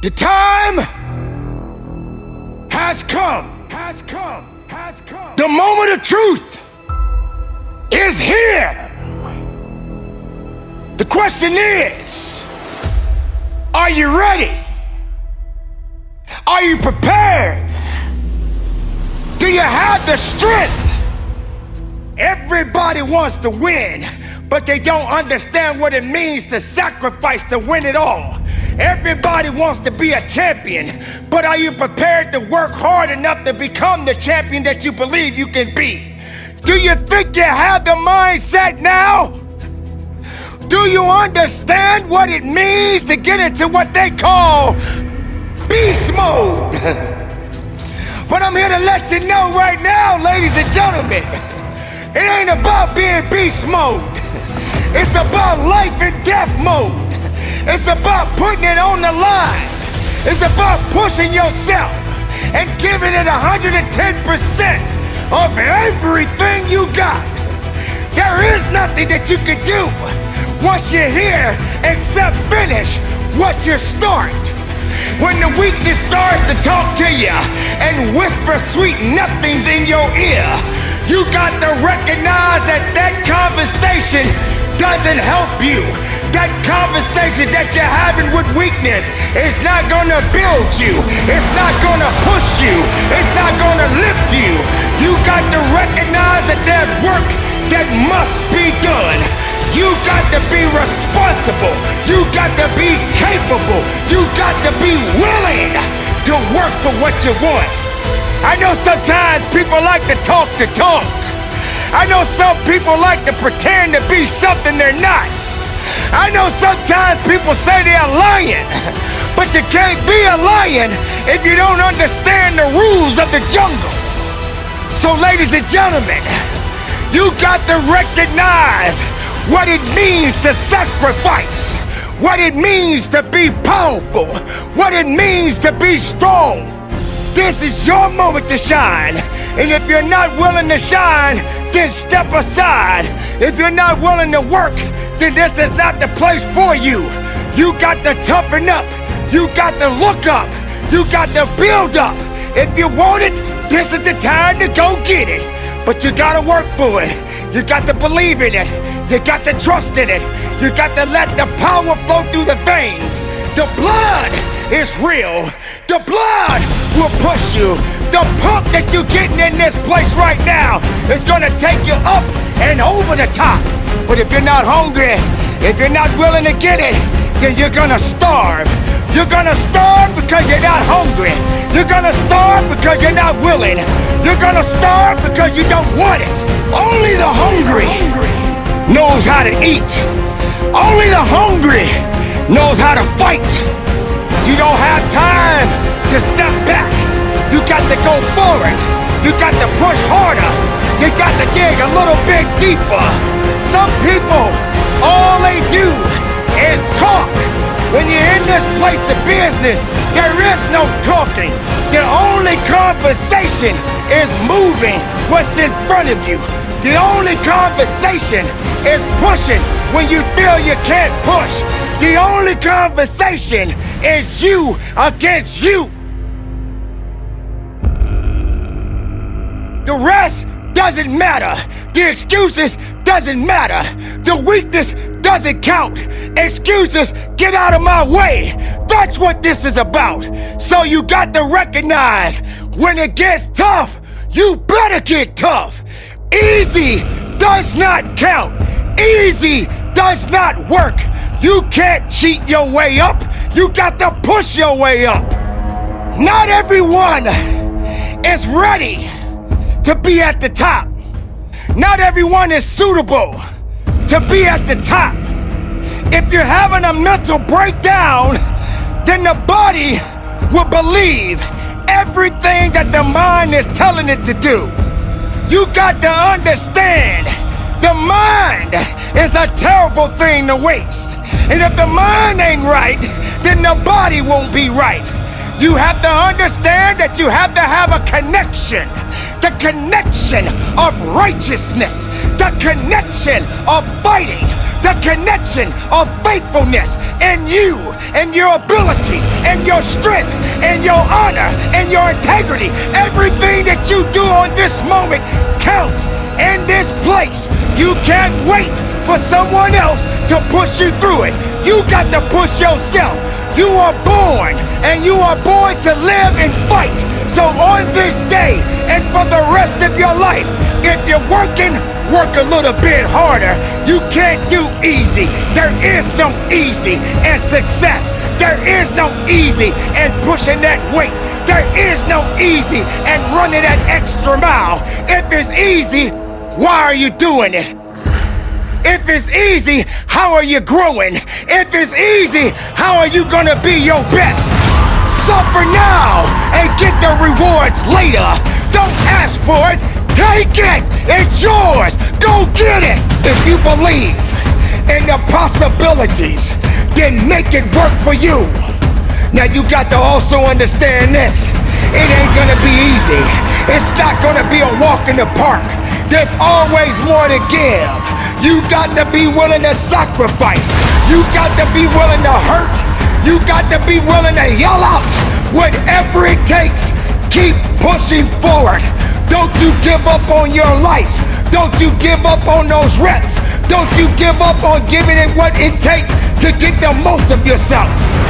The time has come. The moment of truth is here. The question is, are you ready? Are you prepared? Do you have the strength? Everybody wants to win, but they don't understand what it means to sacrifice to win it all. Everybody wants to be a champion, but are you prepared to work hard enough to become the champion that you believe you can be? Do you think you have the mindset now? Do you understand what it means to get into what they call beast mode? But I'm here to let you know right now, ladies and gentlemen, it ain't about being beast mode. It's about life and death mode. It's about putting it on the line. It's about pushing yourself and giving it 110% of everything you got. There is nothing that you can do once you're here except finish what you start. When the weakness starts to talk to you and whisper sweet nothings in your ear, you got to recognize that that conversation doesn't help you. That conversation that you're having with weakness is not gonna build you. It's not gonna push you. It's not gonna lift you. You got to recognize that there's work that must be done. You got to be responsible. You got to be capable. You got to be willing to work for what you want. I know sometimes people like to talk. I know some people like to pretend to be something they're not. I know sometimes people say they're lying, but you can't be a lion if you don't understand the rules of the jungle. So ladies and gentlemen, you got to recognize what it means to sacrifice, what it means to be powerful, what it means to be strong. This is your moment to shine, and if you're not willing to shine, then step aside. If you're not willing to work, then this is not the place for you. You got to toughen up. You got to look up. You got to build up. If you want it, this is the time to go get it. But you gotta work for it. You got to believe in it. You got to trust in it. You got to let the power flow through the veins. The blood is real. The blood will push you. The pump that you're getting in this place right now is gonna take you up and over the top. But if you're not hungry, if you're not willing to get it, then you're gonna starve. You're gonna starve because you're not hungry. You're gonna starve because you're not willing. You're gonna starve because you don't want it. Only the hungry knows how to eat. Only the hungry knows how to fight. You don't have time to step back. You got to go forward. You got to push harder. You got to dig a little bit deeper. Some people, all they do is talk. When you're in this place of business, there is no talking. The only conversation is moving what's in front of you. The only conversation is pushing when you feel you can't push. The only conversation is you against you. The rest doesn't matter. The excuses doesn't matter. The weakness doesn't count. Excuses, get out of my way. That's what this is about. So you got to recognize when it gets tough, you better get tough. Easy does not count. Easy does not work. You can't cheat your way up. You got to push your way up. Not everyone is ready to be at the top. Not everyone is suitable to be at the top. If you're having a mental breakdown, then the body will believe everything that the mind is telling it to do. You got to understand, the mind is a terrible thing to waste. And if the mind ain't right, then the body won't be right. You have to understand that you have to have a connection. The connection of righteousness. The connection of fighting. the connection of faithfulness in you and your abilities and your strength and your honor and your integrity. Everything that you do on this moment counts in this place. You can't wait for someone else to push you through it. You got to push yourself. You are born, and you are born to live and fight. So on this day and for the rest of your life, if you're working, work a little bit harder. You can't do easy. There is no easy in success. There is no easy in pushing that weight. There is no easy in running that extra mile. If it's easy, why are you doing it? If it's easy, how are you growing? If it's easy, how are you gonna be your best? Suffer now and get the rewards later. Don't ask for it, take it. It's yours. Go get it. If you believe in the possibilities, then make it work for you. Now you got to also understand this. It ain't gonna be easy. It's not gonna be a walk in the park. There's always more to give. You got to be willing to sacrifice. You got to be willing to hurt. You got to be willing to yell out. Whatever it takes, keep pushing forward. Don't you give up on your life. Don't you give up on those reps. Don't you give up on giving it what it takes to get the most of yourself.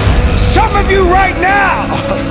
Some of you right now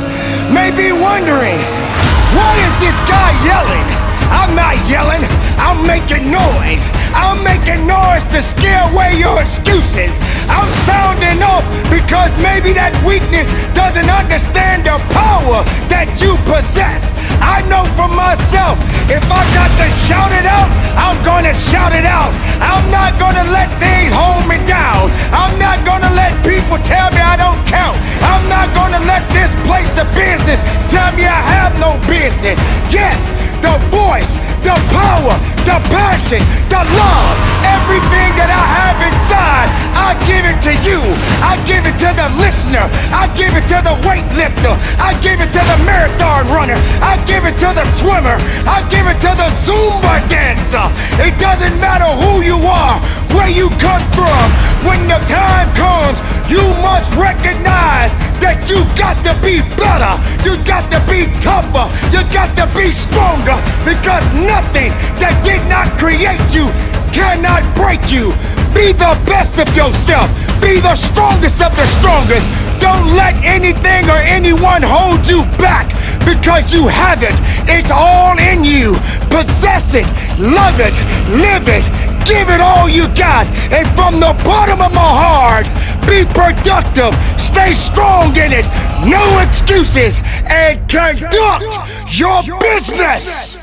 may be wondering, why is this guy yelling? I'm not yelling, I'm making noise. I'm making noise to scare away your excuses. I'm sounding off because maybe that weakness doesn't understand the power that you possess. I know for myself, if I got to shout it out, I'm gonna shout it out. I'm not gonna let things hold me down. I'm not gonna let people tell me I don't count. I'm not gonna let this place of business tell me I have no business. Yes, the voice, the power, the passion, the love, everything that I have inside, I give it to you. I give it to the listener. I give it to the weightlifter. I give it to the marathon runner. I give it to the swimmer. I give it to the Zumba dancer. It doesn't matter who you are, where you come from. When the time comes, you must recognize that you got to be better. You got to be tougher. You got to be stronger, because nothing that did not create you cannot break you. Be the best of yourself. Be the strongest of the strongest. Don't let anything or anyone hold you back, because you have it. It's all in you. Possess it, love it, live it, give it all you got. And from the bottom of my heart, be productive, stay strong in it, no excuses, and conduct your business.